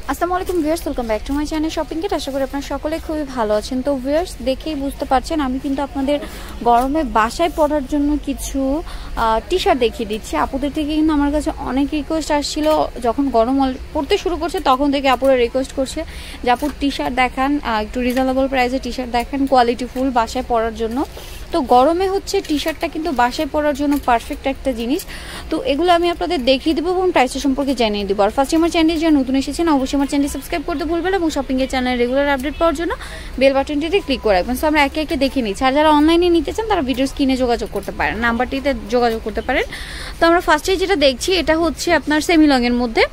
আসসালামু আলাইকুম viewers, welcome back to my channel shopping kit. আশা করি আপনারা সকলে খুবই ভালো আছেন। তো ভিউয়ার্স, দেখেই বুঝতে পারছেন আমি কিন্তু আপনাদের গরমে বাসায় পরার জন্য কিছু টি শার্ট দেখিয়ে দিচ্ছি। আপুদের থেকে কিন্তু আমার কাছে অনেক রিকোয়েস্ট আসছিল, যখন গরম পড়তে শুরু করছে তখন থেকে আপুরা রিকোয়েস্ট করছে যে আপুর টি শার্ট দেখান, একটু রিজনেবল প্রাইসে টি শার্ট দেখান, কোয়ালিটি ফুল বাসায় পরার জন্য। তো গরমে হচ্ছে টি শার্টটা কিন্তু বাসায় পরার জন্য পারফেক্ট একটা জিনিস। তো এগুলো আমি আপনাদের দেখিয়ে দেবো এবং প্রাইসটা সম্পর্কে জানিয়ে দেবো। আর ফার্স্ট আমার চ্যানেলে যারা নতুন এসেছেন অবশ্যই আমার চ্যানেল সাবস্ক্রাইব করতে ভুলবেন এবং শপিংয়ের চ্যানেল রেগুলার আপডেট পাওয়ার জন্য বেল বাটনটিতে ক্লিক করে রাখবেন। সো আমরা একে একে দেখে নিচ্ছি। আর যারা অনলাইনে নিতে চান তারা ভিডিও স্ক্রিনে যোগাযোগ করতে পারেন, নাম্বারটিতে যোগাযোগ করতে পারেন। তো আমরা ফার্স্টে যেটা দেখছি এটা হচ্ছে আপনার সেমি লং এর মধ্যে,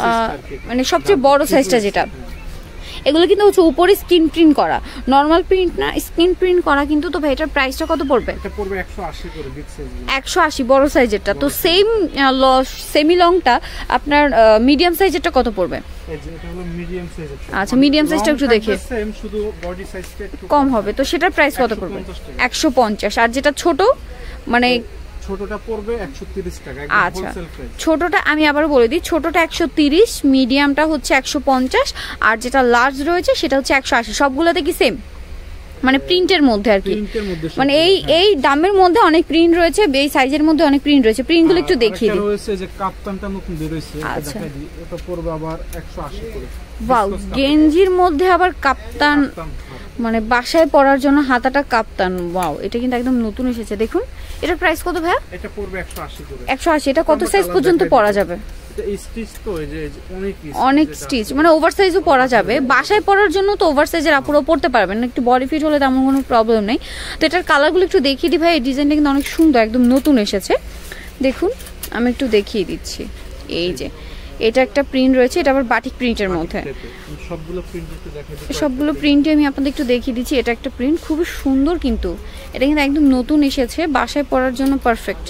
মানে সবচেয়ে বড় সাইজটা যেটা। এগুলো কিন্তু হচ্ছে উপরে স্ক্রিন প্রিন্ট করা, নর্মাল প্রিন্ট না, স্ক্রিন প্রিন্ট করা কিন্তু। তো ভাই এটার প্রাইসটা কত পড়বে? এটা পড়বে 180 করে, বিগ সাইজ 180 বড় সাইজেরটা। তো সেম সেমি লংটা আপনার মিডিয়াম সাইজেরটা কত পড়বে? এটা হলো মিডিয়াম সাইজ। আচ্ছা, মিডিয়াম সাইজটা একটু দেখি, সেম শুধু বডি সাইজটা একটু কম হবে। তো সেটার প্রাইস কত পড়বে? 150। আর যেটা ছোট মানে ছোটটা পড়বে 130 টাকা। আচ্ছা, ছোটটা আমি আবার বলে দিই, ছোটটা 130, মিডিয়ামটা হচ্ছে 150, আর যেটা লার্জ রয়েছে সেটা হচ্ছে 180। সবগুলোতে কি সেম মানে প্রিন্টের মধ্যে আর কি, মানে এই দামের মধ্যে অনেক প্রিন্ট রয়েছে, এই সাইজের মধ্যে অনেক প্রিন্ট রয়েছে। প্রিন্টগুলো একটু দেখিয়ে দিই। রয়েছে যে কাপ্তানটা নতুন বের হইছে, এটা দেখাই দিই। এটা পড়বে আবার 180 করে। ওয়াও, গেঞ্জির মধ্যে আবার কাপ্তান, মানে বাসায় পরার জন্য হাতাটা কাপ্তান। ওয়াও, এটা কিন্তু একদম নতুন এসেছে। দেখুন এটার প্রাইস কত ভাই? এটা পড়বে 180 করে। 180। এটা কত সাইজ পর্যন্ত পরা যাবে? স্টিচ তো এই যে অনেক স্টিচ, মানে ওভার সাইজও পরা যাবে। বাসায় পরার জন্য তো ওভার সাইজের আপুরাও পরতে পারবেন, একটু বডি ফিট হলে তেমন কোনো প্রবলেম নেই। তো এটার কালারগুলো একটু দেখিয়ে দিই ভাই। এই ডিজাইনটা কিন্তু অনেক সুন্দর, একদম নতুন এসেছে। দেখুন আমি একটু দেখিয়ে দিচ্ছি। এই যে এটা একটা প্রিন্ট রয়েছে, এটা আবার বাটিক প্রিন্টের মধ্যে। সবগুলো প্রিন্টে আমি আপনাদের একটু দেখিয়ে দিচ্ছি। এটা একটা প্রিন্ট খুবই সুন্দর, কিন্তু এটা কিন্তু একদম নতুন এসেছে, বাসায় পরার জন্য পারফেক্ট।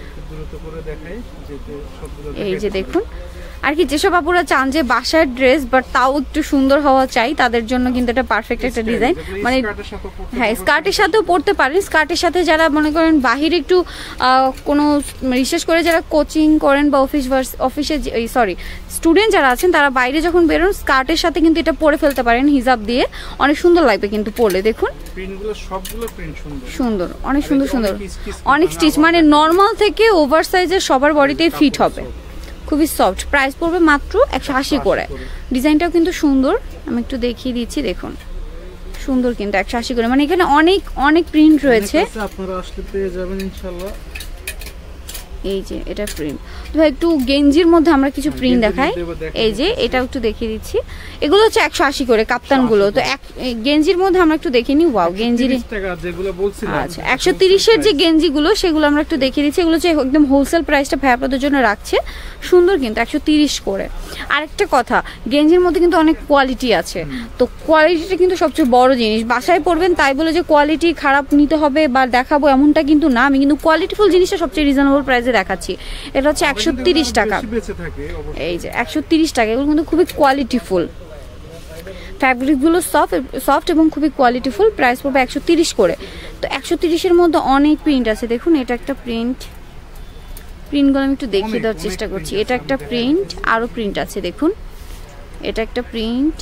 এই যে দেখুন, আর কি যেসব আপুরা চান যে বাসার ড্রেস বাট তাও একটু সুন্দর হওয়া চাই, তাদের জন্য কিন্তু এটা পারফেক্ট একটা ডিজাইন। মানে হ্যাঁ, স্কার্টের সাথেও পরতে পারেন। স্কার্টের সাথে যারা মনে করেন বাহিরে একটু কোনো, বিশেষ করে যারা কোচিং করেন বা অফিসে স্টুডেন্ট যারা আছেন, তারা বাইরে যখন বেরোন স্কার্টের সাথে কিন্তু এটা পরে ফেলতে পারেন হিজাব দিয়ে, অনেক সুন্দর লাগবে কিন্তু পরলে। দেখুন সুন্দর, অনেক সুন্দর সুন্দর, অনেক স্টিচ, মানে নর্মাল থেকে ওভার সাইজের সবার বডিতেই ফিট হবে, খুবই সফট। প্রাইস পড়বে মাত্র 180 করে। ডিজাইনটাও কিন্তু সুন্দর, আমি একটু দেখিয়ে দিচ্ছি। দেখুন সুন্দর কিন্তু 180 করে, মানে এখানে অনেক অনেক প্রিন্ট রয়েছে, আপনারা আসলে পেয়ে যাবেন ইনশাআল্লাহ। এই যে এটা প্রিন্ট। তো একটু গেঞ্জির মধ্যে আমরা কিছু প্রিন্ট দেখাই। এই যে এটাও একটু দেখিয়ে দিচ্ছি। এগুলো হচ্ছে 180 করে কাপ্তানগুলো। তো গেঞ্জির মধ্যে আমরা একটু দেখে নিই। ওয়াও, গেঞ্জির আচ্ছা 130-এর যে গেঞ্জিগুলো সেগুলো আমরা একটু দেখিয়ে দিচ্ছি। এগুলো হচ্ছে একদম হোলসেল প্রাইসটা ভাই আপনাদের জন্য রাখছে। সুন্দর কিন্তু 130 করে। আরেকটা কথা, গেঞ্জির মধ্যে কিন্তু অনেক কোয়ালিটি আছে। তো কোয়ালিটিটা কিন্তু সবচেয়ে বড় জিনিস। বাসায় পরবেন তাই বলে যে কোয়ালিটি খারাপ নিতে হবে বা দেখাবো এমনটা কিন্তু না। আমি কিন্তু কোয়ালিটিফুল জিনিসটা সবচেয়ে রিজনেবল প্রাইসে দেখাচ্ছি। এটা হচ্ছে 130 টাকা। এই যে 130 টাকা। এগুলো কিন্তু খুবই কোয়ালিটিফুল, ফ্যাব্রিকগুলো সফট এবং খুবই কোয়ালিটিফুল। প্রাইস পড়বে 130 করে। তো 130-এর মধ্যে অনেক প্রিন্ট আছে। দেখুন এটা একটা প্রিন্টগুলো আমি একটু দেখিয়ে দেওয়ার চেষ্টা করছি। এটা একটা প্রিন্ট, আরও প্রিন্ট আছে। দেখুন এটা একটা প্রিন্ট,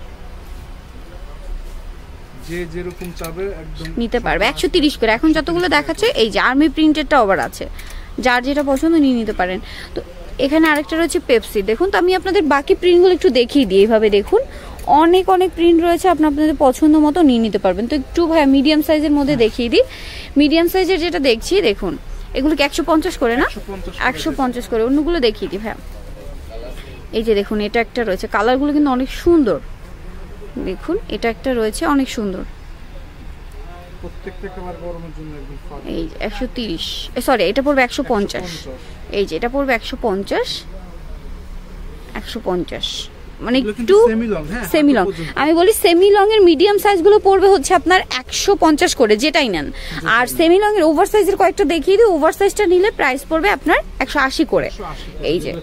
যে যেরকম চাবে একদম নিতে পারবে 130 করে। এখন যতগুলো দেখাচ্ছে এই যে আর্মি প্রিন্টেরটা আবার আছে, যার যেটা পছন্দ নিয়ে নিতে পারেন। তো এখানে আরেকটা রয়েছে পেপসি। দেখুন, তো আমি আপনাদের বাকি প্রিন্টগুলো একটু দেখিয়ে দিই। এইভাবে দেখুন অনেক অনেক প্রিন্ট রয়েছে, আপনাদের পছন্দ মতো নিয়ে নিতে পারবেন। তো একটু ভাই মিডিয়াম সাইজের মধ্যে দেখিয়ে দিই। মিডিয়াম সাইজের যেটা দেখছি, দেখুন এগুলো কি 150 করে না? 150 করে। অন্যগুলো দেখিয়ে দিই ভাই। এই যে দেখুন এটা একটা রয়েছে, কালারগুলো কিন্তু অনেক সুন্দর। দেখুন এটা একটা রয়েছে অনেক সুন্দর। প্রত্যেকটা কালার গরমের জন্য একদম পারফেক্ট। এই 130, সরি এটা পড়বে 150। এই যে এটা পড়বে 150, মানে একটু সেমি লং। আমি বলি সেমি লং এর মিডিয়াম সাইজগুলো পড়বে হচ্ছে আপনার 150 করে, যেটাই নেন। আর সেমি লং এর ওভার সাইজের কয়েকটা দেখিয়ে দিই। ওভার সাইজটা নিলে প্রাইস পড়বে আপনার 180 করে। এই যে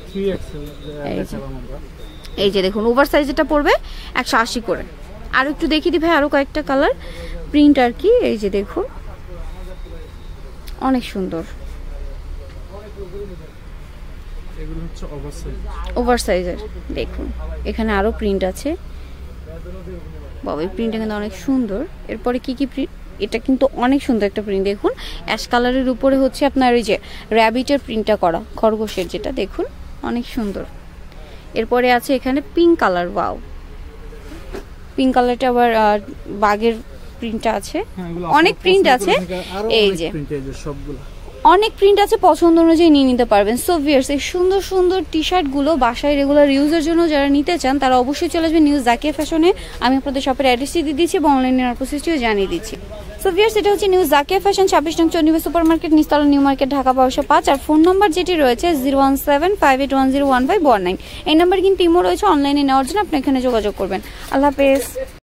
এই যে দেখুন ওভার সাইজটা পড়বে 180 করে। আর একটু দেখিয়ে দিই ভাই, আরো কয়েকটা কালার প্রিন্ট আর কি। এই যে দেখুন অনেক সুন্দর। এগুলো হচ্ছে ওভারসাইজের। দেখুন এখানে আরো প্রিন্ট আছে, বাবা এই প্রিন্টটা কিন্তু অনেক সুন্দর। এরপরে কি কি প্রিন্ট, এটা কিন্তু অনেক সুন্দর একটা প্রিন্ট, দেখুন অ্যাশ কালারের উপরে হচ্ছে আপনার ওই যে র্যাবিটের প্রিন্টটা করা, খরগোশের, যেটা দেখুন অনেক সুন্দর। এরপরে আছে এখানে পিঙ্ক কালার, ওয়াও পিঙ্ক কালারটা আবার বাগের প্রিন্টটা আছে, অনেক প্রিন্ট আছে। এই যে অনেক প্রিন্ট আছে, পছন্দ অনুযায়ী নিয়ে নিতে পারবেন। সো ভিউয়ার্স, এই সুন্দর সুন্দর টি শার্টগুলো বাসায় রেগুলার ইউজের জন্য যারা নিতে চান তারা অবশ্যই চলে আসবেন নিউ জাকিয়া ফ্যাশনে। আমি আপনাদের শপের অ্যাড্রেসটি দিয়ে দিচ্ছি এবং অনলাইনে প্রসেসটিও জানিয়ে দিচ্ছি। সো ভিউয়ার্স, এটা হচ্ছে নিউ জাকিয়া ফ্যাশন, 26 নং চন্ডিবা সুপার মার্কেট, নিচতলা, নিউ মার্কেট, ঢাকা 1205। আর ফোন নাম্বার যেটি রয়েছে 01758101519, এই নাম্বার কিন্তু ইমো রয়েছে, অনলাইনে নেওয়ার জন্য আপনি এখানে যোগাযোগ করবেন। আল্লাহ হাফেজ।